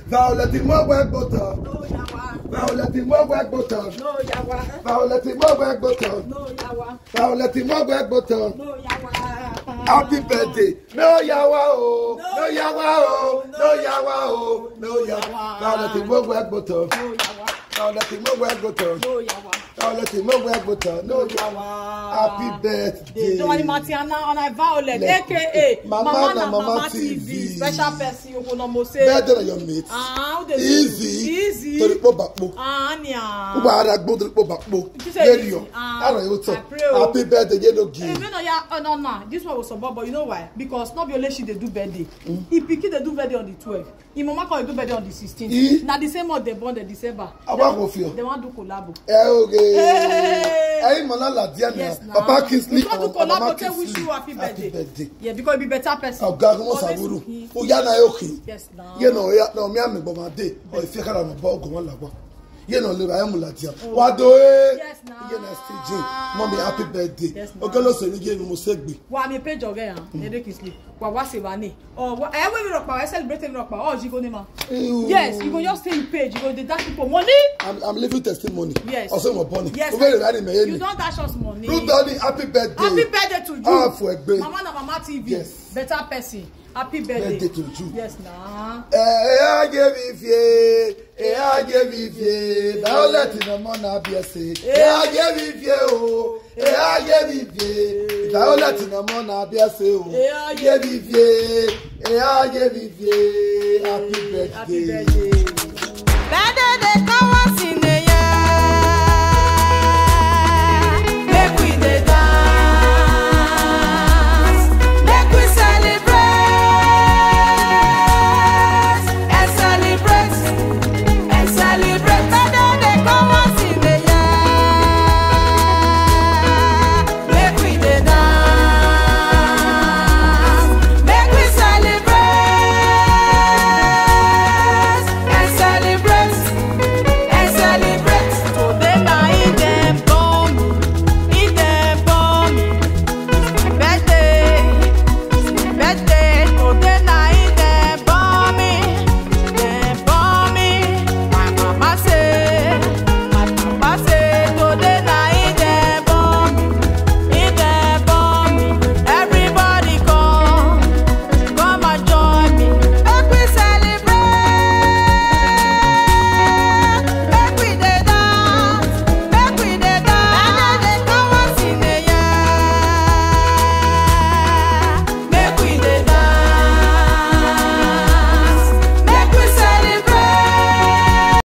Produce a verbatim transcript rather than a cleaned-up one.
Violet mo work button. No yawa. Violet mo work button. No yawa. Violet mo work button. No yawa. Violet mo work button. No yawa. Happy birthday. No yawa oh. No yawa oh. No yawa oh. No yawa. Violet mo work button. No yawa. Violet mo work button. No yawa. Violet mo work button. No yawa. Happy birthday. Johnny Matiana and I Violet, aka Mama, Mama na na Mama Mama T V. T V. Special person you go no mo say. Better than your mates. Ah, how they Easy. Easy. To the po bakpo. Ah, nya. Uba ara gbo to the po bakpo. You say Radio. easy. Ah, Ara yo to. I pray, oh. Happy birthday you no Hey, give. me no ya, oh no no. This one was about, but you know why? Because not be only she they do birthday. If pikin they do birthday on the twelfth. If mama can do birthday on the sixteenth. E? Now the same month they born the December. Aba go feel. They want do collabo. Eh okay. Hey. Hey mama la dia na. Yes, now. Papa Kingsley. You want to and Mama collabo, tell Kingsley. wish you happy birthday. Happy birthday. Yeah, because you be better person. Oga mo Always saburu. he- O ya na yoki. Yes, now. Ye no ya no mi am gbo ma de. O ife kara mo bo ogun la gbo. Ye no le ba am la dia. Wa do e. Yes, now. Ye na still June. Mommy happy birthday. Yes, now. Ogolo so ni ye no mo segbe. Wa mi page oge yan. Ede Kingsley. Wa wa se wa ni. Oh, wa eh we rock pa, we celebrate rock pa. Oh, jigo ni ma. Yes, you go just stay in page. You go dey dash people money. I'm, I'm living testimony. Yes. Also, my bunny. Yes. Over the riding, You me. don't dash us money. Ruth Donny, happy birthday. Happy birthday to you. Ah, for a baby. Mama na Mama T V. Yes. Better person. Happy birthday. Birthday to you. Yes, nah. Eh, I gave you fie. Eh, I gave you fie. Violet in the morning, I be say. Eh, I gave you fie. Oh, eh, I gave you fie. Violet in the morning, I be say. Oh, Eh, I gave you fie. Eh, I gave you fie. Happy birthday. Happy birthday. Birthday dey come once in